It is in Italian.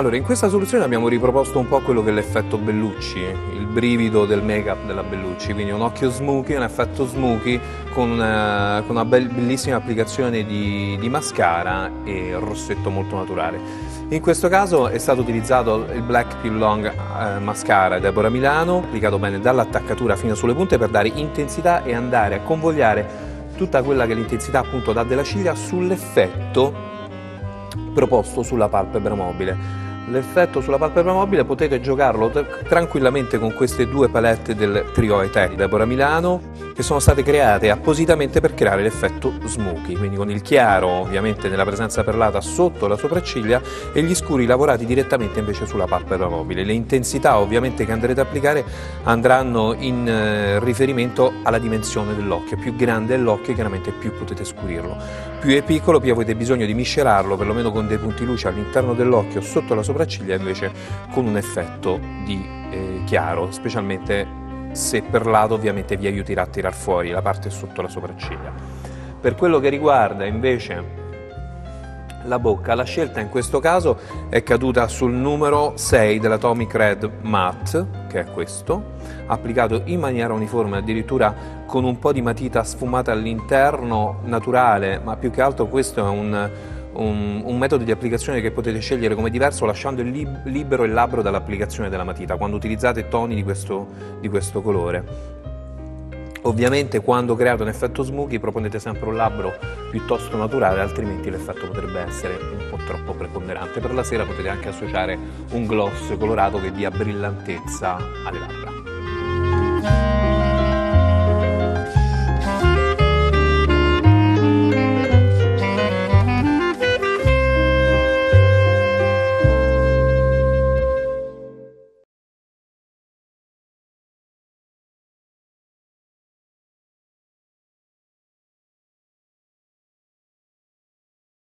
Allora, in questa soluzione abbiamo riproposto un po' quello che è l'effetto Bellucci, il brivido del make-up della Bellucci, quindi un occhio smokey, un effetto smokey con una bellissima applicazione di mascara e rossetto molto naturale. In questo caso è stato utilizzato il Black Peel Long Mascara Deborah Milano, applicato bene dall'attaccatura fino sulle punte per dare intensità e andare a convogliare tutta quella che è l'intensità appunto dà della ciglia sull'effetto proposto sulla palpebra mobile. L'effetto sulla palpebra mobile potete giocarlo tranquillamente con queste due palette del trio Eteri di Deborah Milano, che sono state create appositamente per creare l'effetto smokey, quindi con il chiaro ovviamente nella presenza perlata sotto la sopracciglia e gli scuri lavorati direttamente invece sulla palpebra mobile. Le intensità ovviamente che andrete ad applicare andranno in riferimento alla dimensione dell'occhio. Più grande è l'occhio, chiaramente più potete scurirlo. Più è piccolo, più avete bisogno di miscelarlo perlomeno con dei punti luce all'interno dell'occhio sotto la sopracciglia, invece con un effetto di chiaro, specialmente se perlato ovviamente vi aiuterà a tirar fuori la parte sotto la sopracciglia. Per quello che riguarda invece la bocca, la scelta in questo caso è caduta sul numero 6 dell'Atomic Red Matte, che è questo, applicato in maniera uniforme, addirittura con un po' di matita sfumata all'interno, naturale, ma più che altro questo è un metodo di applicazione che potete scegliere come diverso lasciando libero il labbro dall'applicazione della matita quando utilizzate toni di questo colore. Ovviamente quando create un effetto smokey proponete sempre un labbro piuttosto naturale, altrimenti l'effetto potrebbe essere un po' troppo preponderante. Per la sera potete anche associare un gloss colorato che dia brillantezza alle labbra.